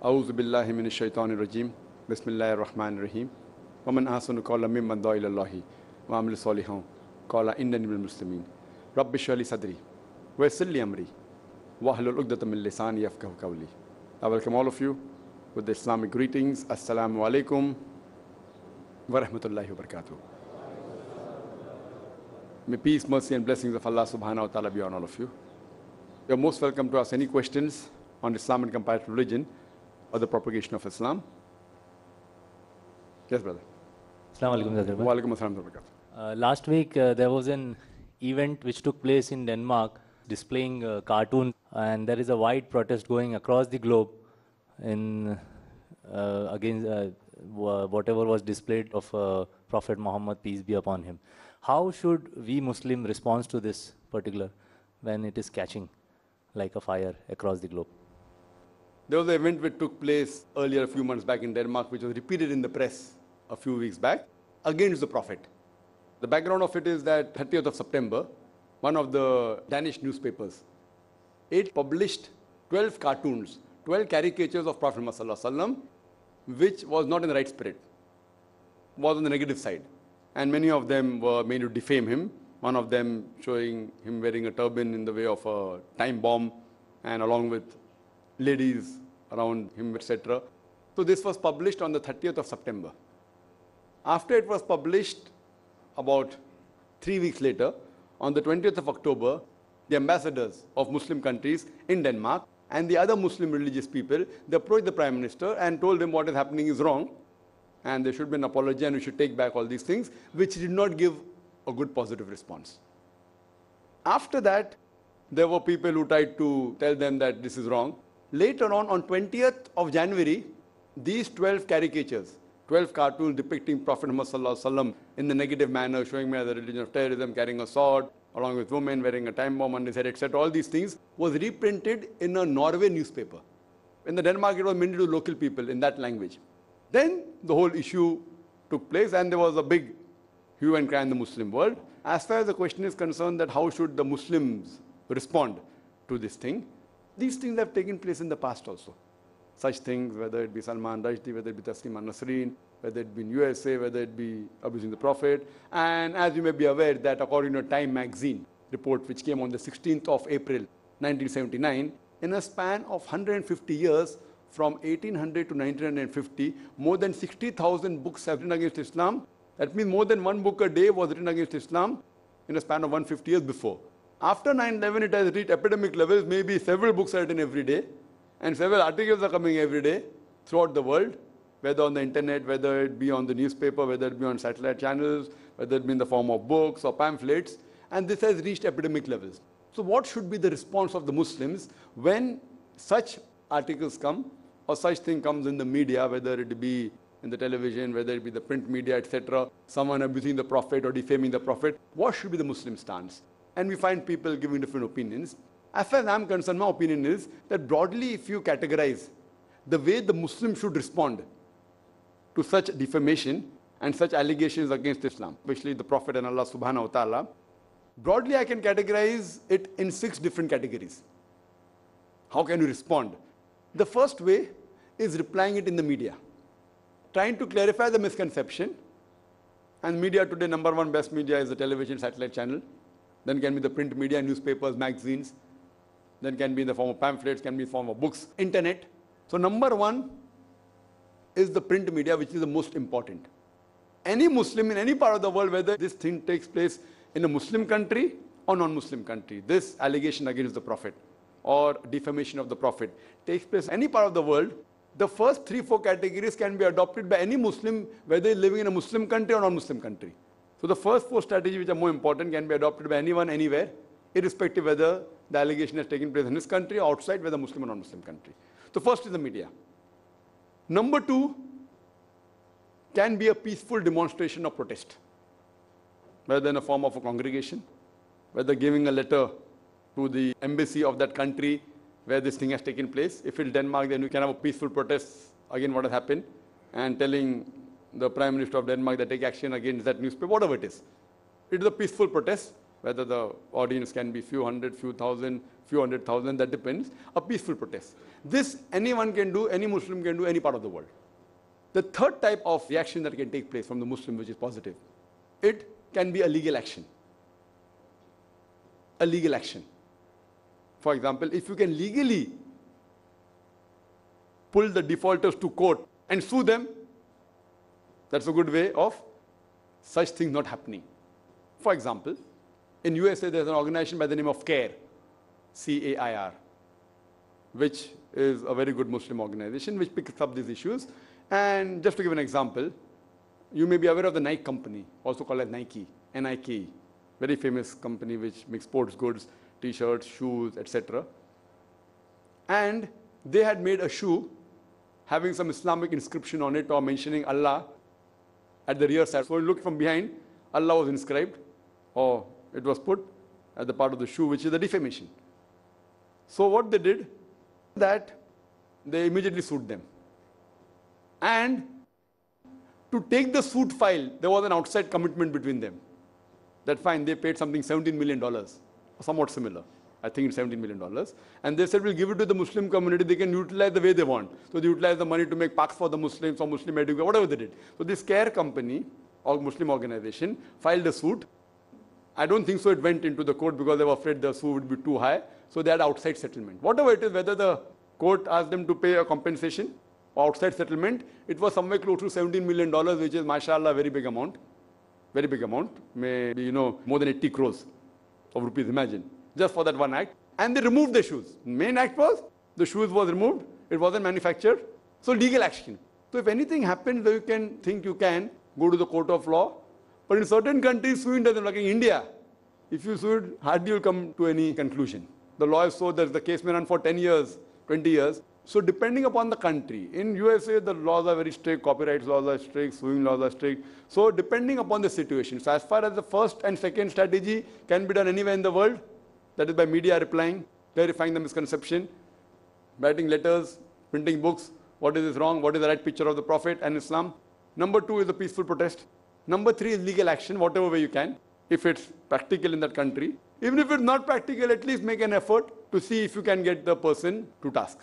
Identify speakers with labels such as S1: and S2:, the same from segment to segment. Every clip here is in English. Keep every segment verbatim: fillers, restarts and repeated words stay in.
S1: A'udhu billahi minash shaitanir rajim. Bismillahir rahmanir rahim. Wa man ahsanu qawlan mimman da'a ila Allahi wa amila salihan qala innani minal muslimin. Rabbi shrah li sadri wa yassir li amri wahlul 'uqdatam min lisani yafqahu qawli. I welcome all of you with the Islamic greetings. Assalamu alaikum wa rahmatullahi wa barakatuh. May peace, mercy and blessings of Allah subhanahu wa ta'ala be on all of you. You are most welcome to ask any questions on Islam and comparative religion or the propagation of Islam. Yes, brother.
S2: Assalamu alaikum, Zakir bhai.
S1: Wa alaikum assalam wa barakatuh.
S2: Uh, last week uh, there was an event which took place in Denmark displaying uh, cartoons, and there is a wide protest going across the globe in uh, against uh, whatever was displayed of uh, Prophet Muhammad, peace be upon him. How should we Muslim respond to this particular when it is catching like a fire across the globe?
S1: There was an event which took place earlier a few months back in Denmark, which was repeated in the press a few weeks back, against the Prophet. The background of it is that thirtieth of September, one of the Danish newspapers, it published twelve cartoons, twelve caricatures of Prophet Muhammad sallallahu alaihi wasallam, which was not in the right spirit, was on the negative side. And many of them were made to defame him. One of them showing him wearing a turban in the way of a time bomb, and along with ladies around him, et cetera. So this was published on the thirtieth of September. After it was published, about three weeks later, on the twentieth of October, the ambassadors of Muslim countries in Denmark and the other Muslim religious people, they approached the Prime Minister and told him what is happening is wrong, and there should be an apology and we should take back all these things, which did not give a good positive response. After that, there were people who tried to tell them that this is wrong. Later on, on twentieth of January, these twelve caricatures, twelve cartoons depicting Prophet Muhammad sallallahu alaihi wasallam in the negative manner, showing me as a religion of terrorism, carrying a sword, along with women wearing a time bomb on his head, et cetera. All these things was reprinted in a Norway newspaper. In the Denmark, it was mainly to local people in that language. Then the whole issue took place, and there was a big hue and cry in the Muslim world. As far as the question is concerned that how should the Muslims respond to this thing, these things have taken place in the past also. Such things, whether it be Salman Rushdie, whether it be Taslim al-Nasreen, whether it be in U S A, whether it be abusing the Prophet. And as you may be aware that according to a Time magazine report which came on the sixteenth of April nineteen seventy-nine, in a span of one hundred fifty years, from eighteen hundred to nineteen fifty, more than sixty thousand books have written against Islam. That means more than one book a day was written against Islam in a span of one hundred fifty years before. After nine eleven, it has reached epidemic levels. Maybe several books are written every day, and several articles are coming every day throughout the world, whether on the internet, whether it be on the newspaper, whether it be on satellite channels, whether it be in the form of books or pamphlets, and this has reached epidemic levels. So what should be the response of the Muslims when such articles come or such thing comes in the media, whether it be in the television, whether it be the print media, et cetera, someone abusing the Prophet or defaming the Prophet? What should be the Muslim stance? And we find people giving different opinions. As far as I'm concerned, my opinion is that broadly, if you categorize the way the Muslim should respond to such defamation and such allegations against Islam, especially the Prophet and Allah subhanahu wa ta'ala, broadly I can categorize it in six different categories. How can you respond? The first way is replying it in the media, trying to clarify the misconception. And media today, number one best media is the television, satellite channel. Then can be the print media, newspapers, magazines. Then can be in the form of pamphlets, can be in the form of books, internet. So number one is the print media, which is the most important. Any Muslim in any part of the world, whether this thing takes place in a Muslim country or non-Muslim country, this allegation against the Prophet or defamation of the Prophet takes place in any part of the world, the first three, four categories can be adopted by any Muslim, whether he's living in a Muslim country or non-Muslim country. So the first four strategies which are more important can be adopted by anyone, anywhere, irrespective whether the allegation has taken place in his country or outside, whether Muslim or non-Muslim country. So first is the media. Number two can be a peaceful demonstration of protest, whether in a form of a congregation, whether giving a letter to the embassy of that country where this thing has taken place. If it's Denmark, then you can have a peaceful protest against what has happened and telling the Prime Minister of Denmark that take action against that newspaper, whatever it is. It is a peaceful protest, whether the audience can be few hundred, few thousand, few hundred thousand, that depends, a peaceful protest. This anyone can do, any Muslim can do, any part of the world. The third type of reaction that can take place from the Muslim, which is positive, it can be a legal action. A legal action. For example, if you can legally pull the defaulters to court and sue them, that's a good way of such things not happening. For example, in U S A, there's an organization by the name of CAIR, C A I R, which is a very good Muslim organization which picks up these issues. And just to give an example, you may be aware of the Nike company, also called as Nike, N I K E, very famous company which makes sports goods, t-shirts, shoes, et cetera. And they had made a shoe having some Islamic inscription on it or mentioning Allah at the rear side. So you look from behind, Allah was inscribed, or it was put at the part of the shoe, which is a defamation. So what they did, that they immediately sued them. And to take the suit file, there was an outside commitment between them. That fine, they paid something seventeen million dollars, somewhat similar. I think it's seventeen million dollars. And they said, we'll give it to the Muslim community. They can utilize the way they want. So they utilize the money to make parks for the Muslims or Muslim education, whatever they did. So this CARE company, or Muslim organization, filed a suit. I don't think so it went into the court because they were afraid the suit would be too high. So they had outside settlement. Whatever it is, whether the court asked them to pay a compensation or outside settlement, it was somewhere close to seventeen million dollars, which is, mashallah, a very big amount. Very big amount. Maybe, you know, more than eighty crores of rupees, imagine. Just for that one act. And they removed the shoes. Main act was, the shoes was removed. It wasn't manufactured. So legal action. So if anything happens, you can think you can go to the court of law. But in certain countries, suing doesn't, like in India, if you sue, hardly you'll come to any conclusion. The law is so that the case may run for ten years, twenty years. So depending upon the country, in U S A, the laws are very strict, copyright laws are strict, suing laws are strict. So depending upon the situation. So as far as the first and second strategy can be done anywhere in the world, that is by media replying, clarifying the misconception, writing letters, printing books, what is this wrong, what is the right picture of the Prophet and Islam. Number two is a peaceful protest. Number three is legal action, whatever way you can, if it's practical in that country. Even if it's not practical, at least make an effort to see if you can get the person to task.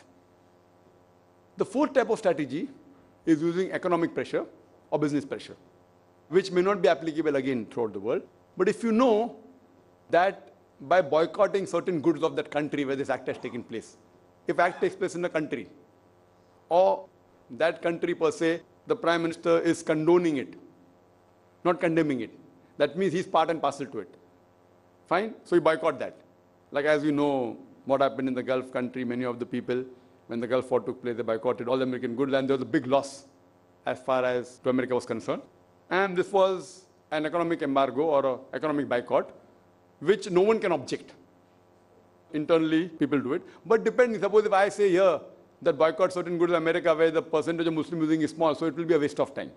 S1: The fourth type of strategy is using economic pressure or business pressure, which may not be applicable again throughout the world. But if you know that by boycotting certain goods of that country where this act has taken place, if act takes place in a country, or that country per se, the Prime Minister is condoning it, not condemning it, that means he's part and parcel to it. Fine? So you boycott that. Like as you know, what happened in the Gulf country, many of the people, when the Gulf War took place, they boycotted all the American goods, and there was a big loss as far as to America was concerned. And this was an economic embargo or an economic boycott, which no one can object. Internally, people do it. But depending, suppose if I say here that boycott certain goods in America where the percentage of Muslim using is small, so it will be a waste of time.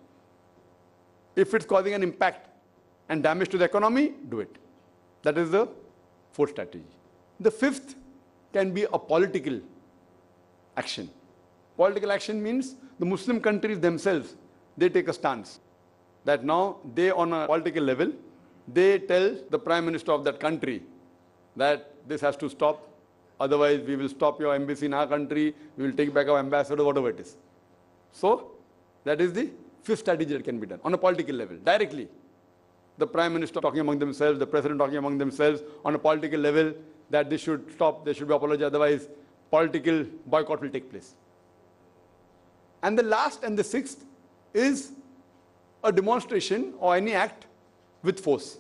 S1: If it's causing an impact and damage to the economy, do it. That is the fourth strategy. The fifth can be a political action. Political action means the Muslim countries themselves, they take a stance that now they, on a political level, they tell the Prime Minister of that country that this has to stop, otherwise we will stop your embassy in our country, we will take back our ambassador, whatever it is. So that is the fifth strategy that can be done on a political level, directly. The Prime Minister talking among themselves, the President talking among themselves on a political level that this should stop, there should be apology, otherwise political boycott will take place. And the last and the sixth is a demonstration or any act with force.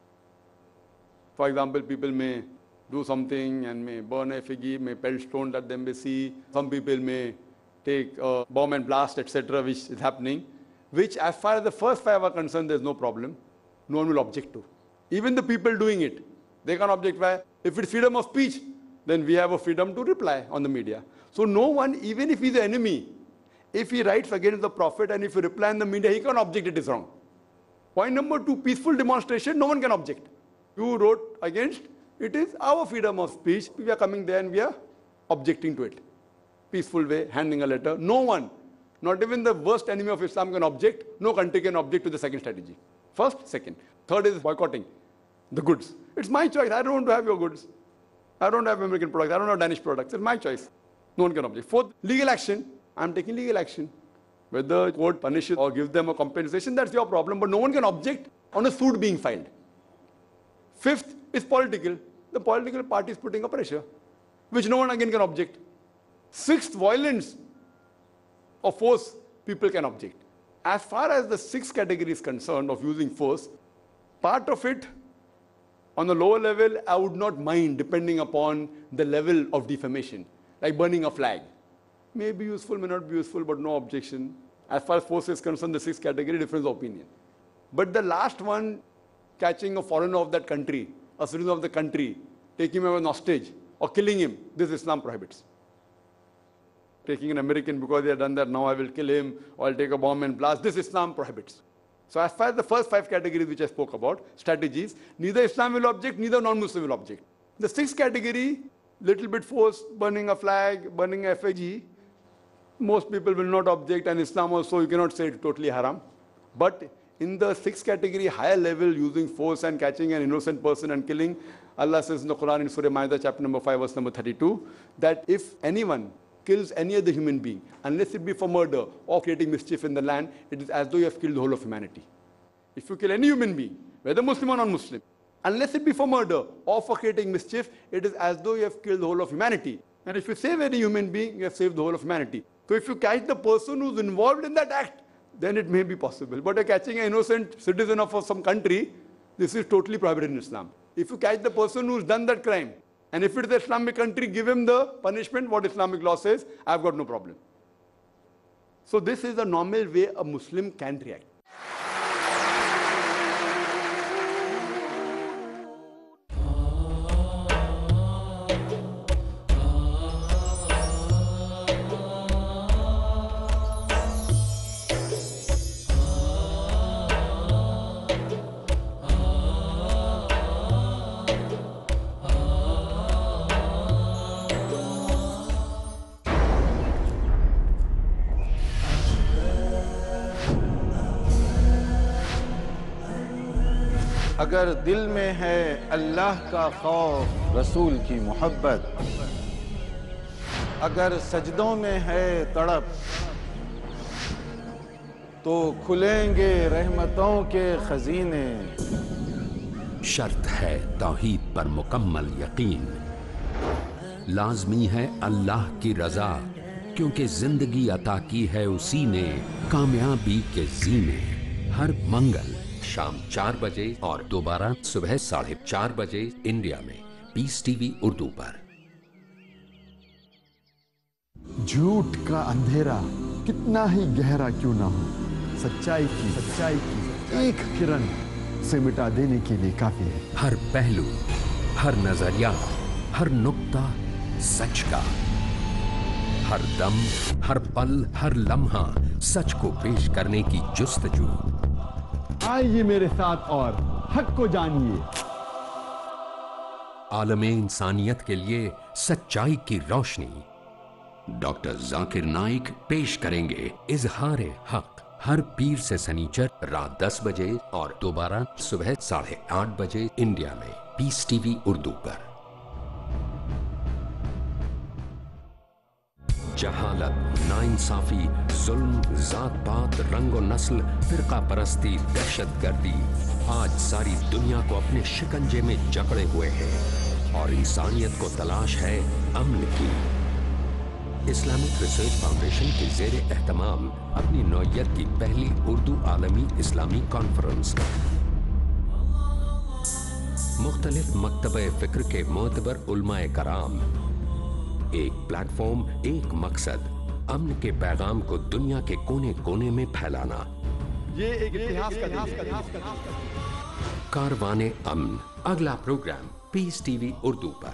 S1: For example, people may do something and may burn effigy, may pelt stones at the embassy. Some people may take a bomb and blast, et cetera, which is happening, which as far as the first five are concerned, there's no problem. No one will object to. Even the people doing it, they can't object. Why? If it's freedom of speech, then we have a freedom to reply on the media. So no one, even if he's the enemy, if he writes against the Prophet and if he reply in the media, he can't object it is wrong. Point number two, peaceful demonstration, no one can object. You wrote against, it is our freedom of speech. We are coming there and we are objecting to it. Peaceful way, handing a letter. No one, not even the worst enemy of Islam can object. No country can object to the second strategy. First, second. Third is boycotting. the goods. It's my choice. I don't want to have your goods. I don't have American products. I don't have Danish products. It's my choice. No one can object. Fourth, legal action. I'm taking legal action. Whether the court punishes or gives them a compensation, that's your problem. But no one can object on a suit being filed. Fifth is political. The political party is putting a pressure, which no one again can object. Sixth, violence or force, people can object. As far as the sixth category is concerned of using force, part of it on the lower level, I would not mind depending upon the level of defamation, like burning a flag. May be useful, may not be useful, but no objection. As far as force is concerned, the sixth category, difference of opinion. But the last one, catching a foreigner of that country, a citizen of the country, taking him as an hostage, or killing him, this Islam prohibits. Taking an American because they have done that, now I will kill him, or I'll take a bomb and blast, this Islam prohibits. So as far as the first five categories which I spoke about, strategies, neither Islam will object, neither non-Muslim will object. The sixth category, little bit force, burning a flag, burning a effigy, most people will not object, and Islam also, you cannot say it's totally haram. But in the sixth category, higher level, using force and catching an innocent person and killing, Allah says in the Quran in Surah Ma'idah, chapter number five, verse number thirty-two, that if anyone kills any other human being, unless it be for murder or creating mischief in the land, it is as though you have killed the whole of humanity. If you kill any human being, whether Muslim or non-Muslim, unless it be for murder or for creating mischief, it is as though you have killed the whole of humanity. And if you save any human being, you have saved the whole of humanity. So if you catch the person who's involved in that act, then it may be possible. But catching an innocent citizen of some country, this is totally prohibited in Islam. If you catch the person who's done that crime, and if it is an Islamic country, give him the punishment, what Islamic law says, I've got no problem. So this is the normal way a Muslim can react.
S3: अगर दिल में है अल्लाह का खौफ रसूल की मोहब्बत, अगर सजदों में है तड़प, तो खुलेंगे रहमतों के खजीने।
S4: शर्त है तौहीद पर मुकम्मल यकीन, लाजमी है अल्लाह की रजा, क्योंकि जिंदगी अता की है उसी ने कामयाबी के जीने। हर मंगल शाम चार बजे और दोबारा सुबह साढ़े चार बजे इंडिया में पीस टीवी उर्दू पर।
S5: झूठ का अंधेरा कितना ही गहरा क्यों ना हो, सच्चाई की सच्चाई की एक किरण से मिटा देने के लिए काफी है।
S4: हर पहलू, हर नजरिया, हर नुक्ता सच का, हर दम, हर पल, हर लम्हा सच को पेश करने की जुस्तजू।
S5: आइए मेरे साथ और हक को जानिए।
S4: आलमे इंसानियत के लिए सच्चाई की रोशनी। डॉक्टर जाकिर नाइक पेश करेंगे इजहार हक हर पीर से शनिचर रात दस बजे और दोबारा सुबह साढ़े आठ बजे इंडिया में पीस टीवी उर्दू पर। जहालत, नाइंसाफी, जुल्म, जात पात, रंगो नस्ल, फिरका परस्ती, दहशत गर्दी आज सारी दुनिया को अपने शिकंजे में जकड़े हुए हैं और इंसानियत को तलाश है अमन की। इस्लामिक रिसर्च फाउंडेशन के ज़ेरे एहतमाम अपनी नौइयत की पहली उर्दू आलमी इस्लामी कॉन्फ्रेंस, मुख्तलिफ मकतबे फ़िक्र के मोतबर उलमाए कराम, एक प्लेटफॉर्म, एक मकसद, अमन के पैगाम को दुनिया के कोने कोने में फैलाना।
S1: ये एक इतिहास का
S4: कारवाने अमन, अगला प्रोग्राम पीस टीवी उर्दू पर।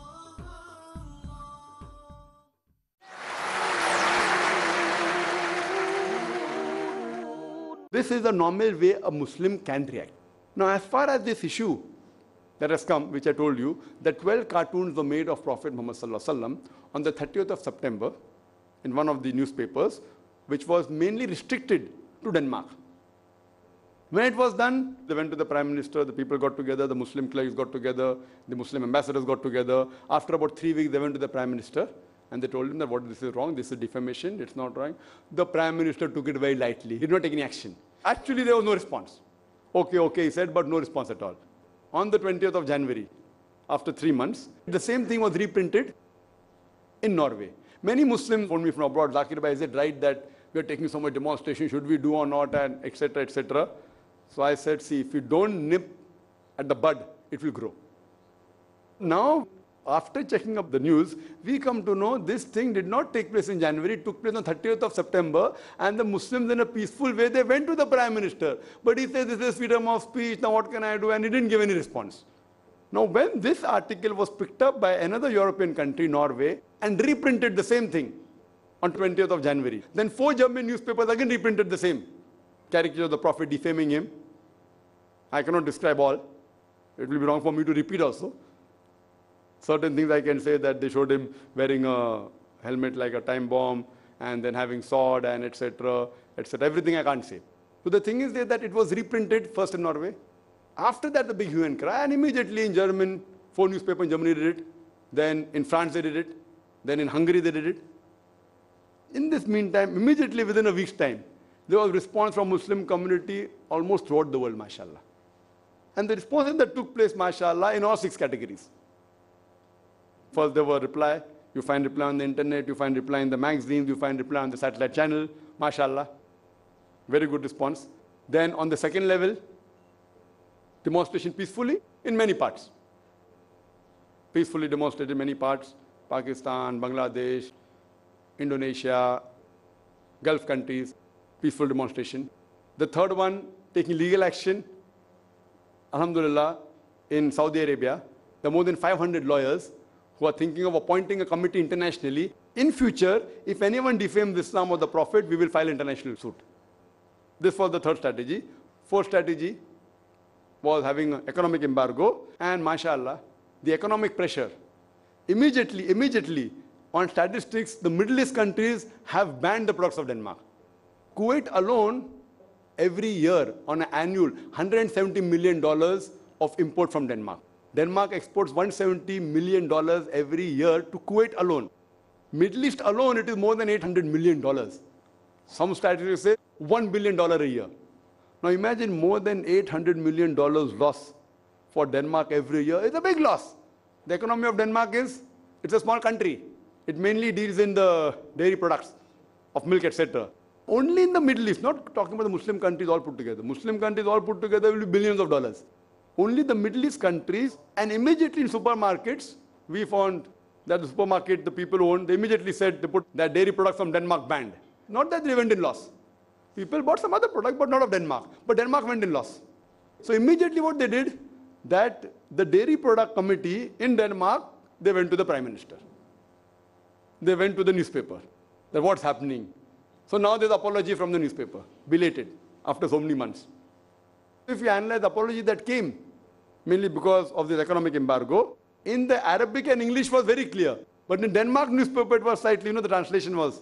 S1: This is the normal way a Muslim can react. Now, as far as this issue that has come, which I told you, that twelve cartoons were made of Prophet Muhammad sallallahu alaihi wasallam on the thirtieth of September in one of the newspapers, which was mainly restricted to Denmark. When it was done, they went to the Prime Minister, the people got together, the Muslim clerics got together, the Muslim ambassadors got together. After about three weeks, they went to the Prime Minister and they told him that what this is wrong, this is defamation, it's not wrong. The Prime Minister took it very lightly. He did not take any action. Actually, there was no response. Okay, okay, he said, but no response at all. On the twentieth of January, after three months, the same thing was reprinted in Norway. Many Muslims phoned me from abroad, Zakir Bhai, is it right that we are taking so much demonstration, should we do or not, and et cetera, et cetera. So I said, see, if you don't nip at the bud, it will grow. Now, after checking up the news, we come to know this thing did not take place in January, it took place on thirtieth of September, and the Muslims in a peaceful way, they went to the Prime Minister. But he said, this is freedom of speech, now what can I do? And he didn't give any response. Now, when this article was picked up by another European country, Norway, and reprinted the same thing on twentieth of January, then four German newspapers again reprinted the same caricature of the Prophet defaming him. I cannot describe all. It will be wrong for me to repeat also. Certain things I can say that they showed him wearing a helmet like a time bomb and then having sword and et cetera, et cetera. Everything I can't say. So the thing is that it was reprinted first in Norway. After that, the big hue and cry, and immediately in German, four newspapers in Germany did it. Then in France they did it. Then in Hungary they did it. In this meantime, immediately within a week's time, there was response from Muslim community almost throughout the world, mashallah. And the responses that took place, mashallah, in all six categories. First, there were reply. You find reply on the internet, you find reply in the magazines, you find reply on the satellite channel, mashallah. Very good response. Then on the second level, demonstration peacefully in many parts. Peacefully demonstrated in many parts. Pakistan, Bangladesh, Indonesia, Gulf countries, peaceful demonstration. The third one, taking legal action. Alhamdulillah, in Saudi Arabia, there are more than five hundred lawyers who are thinking of appointing a committee internationally. In future, if anyone defames Islam or the Prophet, we will file international suit. This was the third strategy. Fourth strategy was having an economic embargo, and mashallah, the economic pressure. Immediately, immediately, on statistics, the Middle East countries have banned the products of Denmark. Kuwait alone, every year, on an annual, one hundred seventy million dollars of import from Denmark. Denmark exports one hundred seventy million dollars every year to Kuwait alone. Middle East alone, it is more than eight hundred million dollars. Some statistics say one billion dollars a year. Now imagine more than eight hundred million dollars loss for Denmark every year. It's a big loss. The economy of Denmark is, it's a small country. It mainly deals in the dairy products of milk, et cetera. Only in the Middle East, not talking about the Muslim countries all put together. Muslim countries all put together will be billions of dollars. Only the Middle East countries, and immediately in supermarkets, we found that the supermarket, the people who owned, they immediately said they put that dairy products from Denmark banned. Not that they went in loss. People bought some other product, but not of Denmark. But Denmark went in loss. So immediately what they did, that the dairy product committee in Denmark, they went to the Prime Minister. They went to the newspaper, that what's happening. So now there's apology from the newspaper, belated, after so many months. If you analyze the apology that came, mainly because of this economic embargo, in the Arabic and English was very clear. But in Denmark newspaper, it was slightly, you know, the translation was.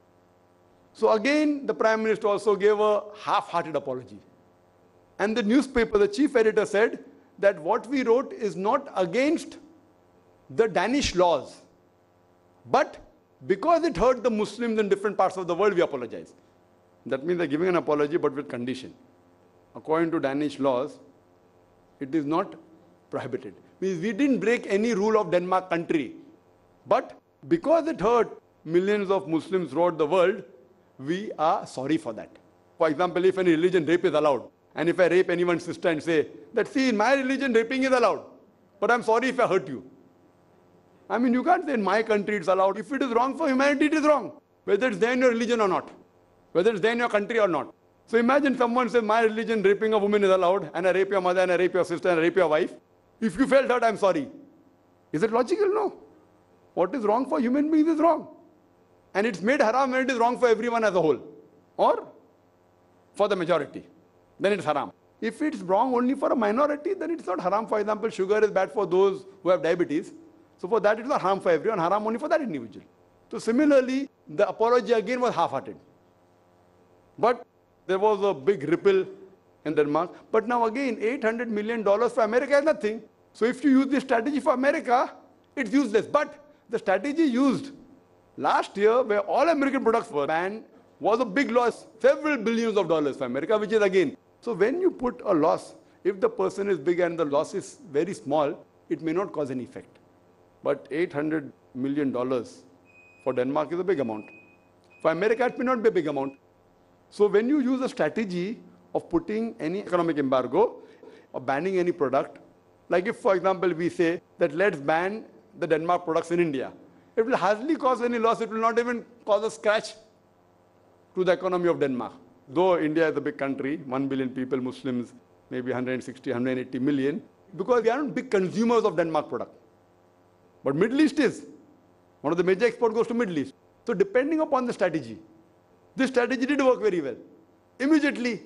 S1: So again, the Prime Minister also gave a half-hearted apology. And the newspaper, the chief editor said that what we wrote is not against the Danish laws. But because it hurt the Muslims in different parts of the world, we apologize. That means they're giving an apology, but with condition. According to Danish laws, it is not prohibited. Means we didn't break any rule of Denmark country. But because it hurt millions of Muslims throughout the world, we are sorry for that. For example, if any religion rape is allowed, and if I rape anyone's sister and say that, see, in my religion raping is allowed, but I'm sorry if I hurt you. I mean, you can't say in my country it's allowed. If it is wrong for humanity, it is wrong. Whether it's there in your religion or not. Whether it's there in your country or not. So imagine someone says, my religion, raping a woman is allowed, and I rape your mother, and I rape your sister, and I rape your wife. If you felt hurt, I'm sorry. Is it logical? No. What is wrong for human beings is wrong. And it's made haram when it is wrong for everyone as a whole. Or for the majority. Then it's haram. If it's wrong only for a minority, then it's not haram. For example, sugar is bad for those who have diabetes. So for that, it's not haram for everyone, haram only for that individual. So similarly, the apology again was half-hearted. But there was a big ripple in Denmark. But now again, eight hundred million dollars for America is nothing. So if you use this strategy for America, it's useless. But the strategy used last year, where all American products were banned, was a big loss, several billions of dollars for America, which is again. So when you put a loss, if the person is big and the loss is very small, it may not cause any effect. But eight hundred million dollars for Denmark is a big amount. For America, it may not be a big amount. So when you use a strategy of putting any economic embargo or banning any product, like if, for example, we say that let's ban the Denmark products in India, it will hardly cause any loss. It will not even cause a scratch to the economy of Denmark. Though India is a big country, one billion people, Muslims, maybe one hundred sixty, one hundred eighty million, because we are not big consumers of Denmark product. But Middle East is. One of the major exports goes to Middle East. So depending upon the strategy, this strategy did work very well. Immediately,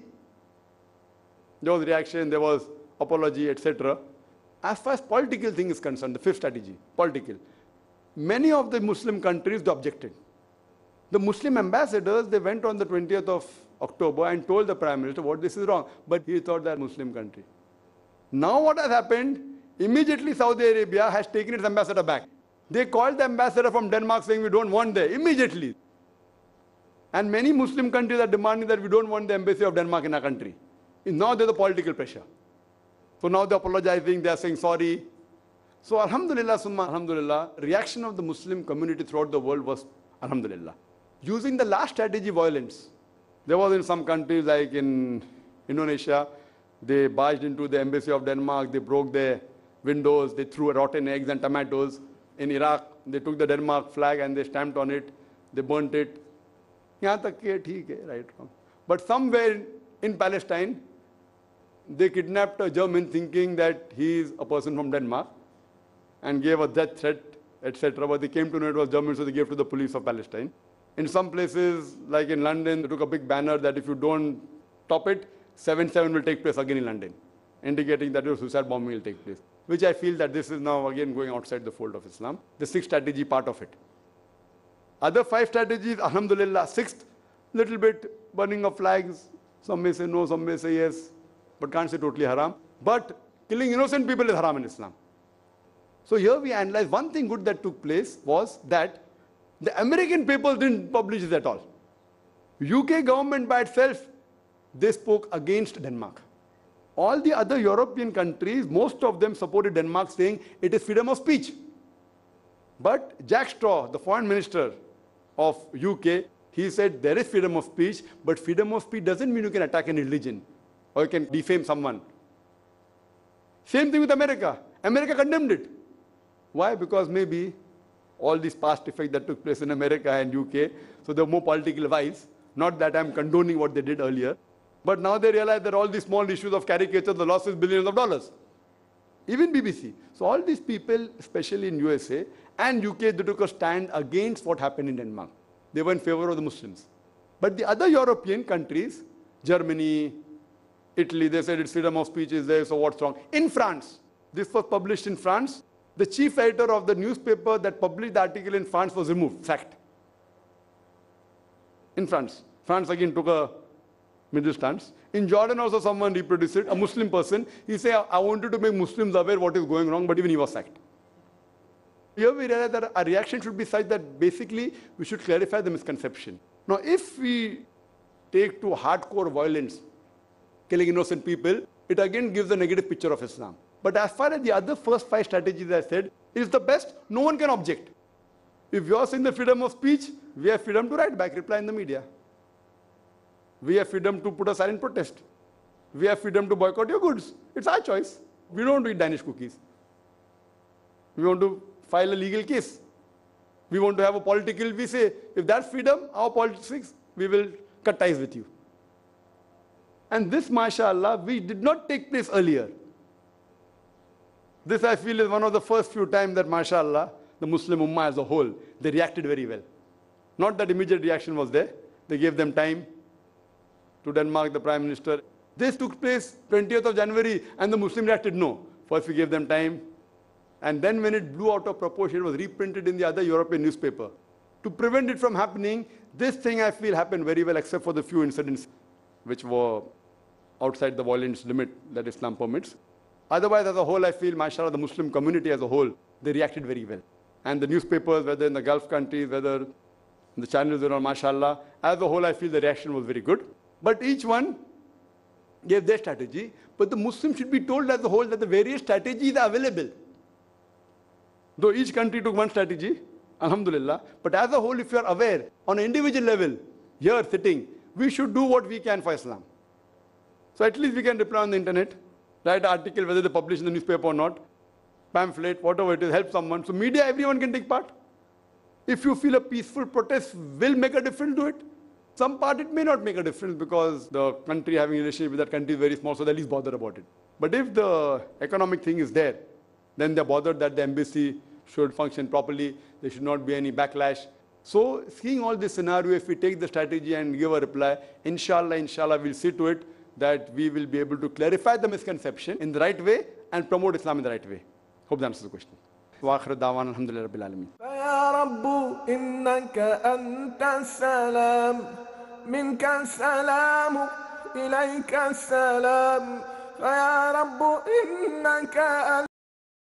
S1: there was reaction, there was apology, et cetera. As far as political thing is concerned, the fifth strategy, political, many of the Muslim countries objected. The Muslim ambassadors, they went on the twentieth of October and told the Prime Minister what this is wrong. But he thought that Muslim country. Now what has happened? Immediately Saudi Arabia has taken its ambassador back. They called the ambassador from Denmark saying we don't want there, immediately. And many Muslim countries are demanding that we don't want the embassy of Denmark in our country. Now there's a political pressure. So now they're apologizing, they're saying sorry. So alhamdulillah, summa alhamdulillah, reaction of the Muslim community throughout the world was alhamdulillah. Using the last strategy, violence. There was in some countries like in Indonesia, they barged into the embassy of Denmark, they broke their windows, they threw rotten eggs and tomatoes. In Iraq, they took the Denmark flag and they stamped on it, they burnt it. Yahan tak ki theek hai, right, wrong. But somewhere in Palestine, they kidnapped a German thinking that he is a person from Denmark and gave a death threat, et cetera. But they came to know it was German, so they gave to the police of Palestine. In some places, like in London, they took a big banner that if you don't top it, seven seven will take place again in London, indicating that your suicide bombing will take place. Which I feel that this is now again going outside the fold of Islam. The sixth strategy part of it. Other five strategies, alhamdulillah. Sixth, little bit burning of flags. Some may say no, some may say yes, but can't say totally haram. But killing innocent people is haram in Islam. So here we analyze one thing good that took place was that the American papers didn't publish this at all. U K government by itself, they spoke against Denmark. All the other European countries, most of them supported Denmark, saying it is freedom of speech. But Jack Straw, the foreign minister of U K, he said there is freedom of speech, but freedom of speech doesn't mean you can attack any religion or you can defame someone. Same thing with America. America condemned it. Why? Because maybe all these past effects that took place in America and U K, so they're more political wise. Not that I'm condoning what they did earlier. But now they realize that all these small issues of caricature, the loss is billions of dollars. Even B B C. So all these people, especially in U S A and U K, they took a stand against what happened in Denmark. They were in favor of the Muslims. But the other European countries, Germany, Italy, they said it's freedom of speech is there, so what's wrong? In France, this was published in France. The chief editor of the newspaper that published the article in France was removed, sacked. In France. France again took a middle stance. In Jordan also someone reproduced it, a Muslim person. He said, I wanted to make Muslims aware what is going wrong, but even he was sacked. Here we realize that our reaction should be such that basically we should clarify the misconception. Now if we take to hardcore violence, killing innocent people, it again gives a negative picture of Islam. But as far as the other first five strategies I said, is the best, no one can object. If you are saying the freedom of speech, we have freedom to write back, reply in the media. We have freedom to put a silent protest. We have freedom to boycott your goods. It's our choice. We don't eat Danish cookies. We want to file a legal case. We want to have a political, we say, if that's freedom, our politics, we will cut ties with you. And this, mashallah, we did not take place earlier. This, I feel, is one of the first few times that, mashallah, the Muslim Ummah as a whole, they reacted very well. Not that immediate reaction was there. They gave them time. To Denmark, the Prime Minister. This took place twentieth of January, and the Muslim reacted no. First we gave them time. And then when it blew out of proportion, it was reprinted in the other European newspaper. To prevent it from happening, this thing, I feel, happened very well, except for the few incidents which were outside the violence limit that Islam permits. Otherwise, as a whole, I feel, mashallah, the Muslim community as a whole, they reacted very well. And the newspapers, whether in the Gulf countries, whether in the channels that are, mashallah, as a whole, I feel the reaction was very good. But each one gave their strategy. But the Muslims should be told as a whole that the various strategies are available. Though each country took one strategy, alhamdulillah, but as a whole, if you are aware, on an individual level, here sitting, we should do what we can for Islam. So at least we can reply on the internet, write an article, whether they publish in the newspaper or not, pamphlet, whatever it is, help someone. So media, everyone can take part. If you feel a peaceful protest will make a difference, do it. Some part it may not make a difference because the country having a relationship with that country is very small, so they're least bothered about it. But if the economic thing is there, then they're bothered that the embassy should function properly, there should not be any backlash. So seeing all this scenario, if we take the strategy and give a reply, inshallah, inshallah, we'll see to it that we will be able to clarify the misconception in the right way and promote Islam in the right way. Hope that answers the question. وآخر دعوانا الحمد لله رب العالمين.
S6: فيا رب إنك أنت السلام منك السلام إليك السلام فيا رب إنك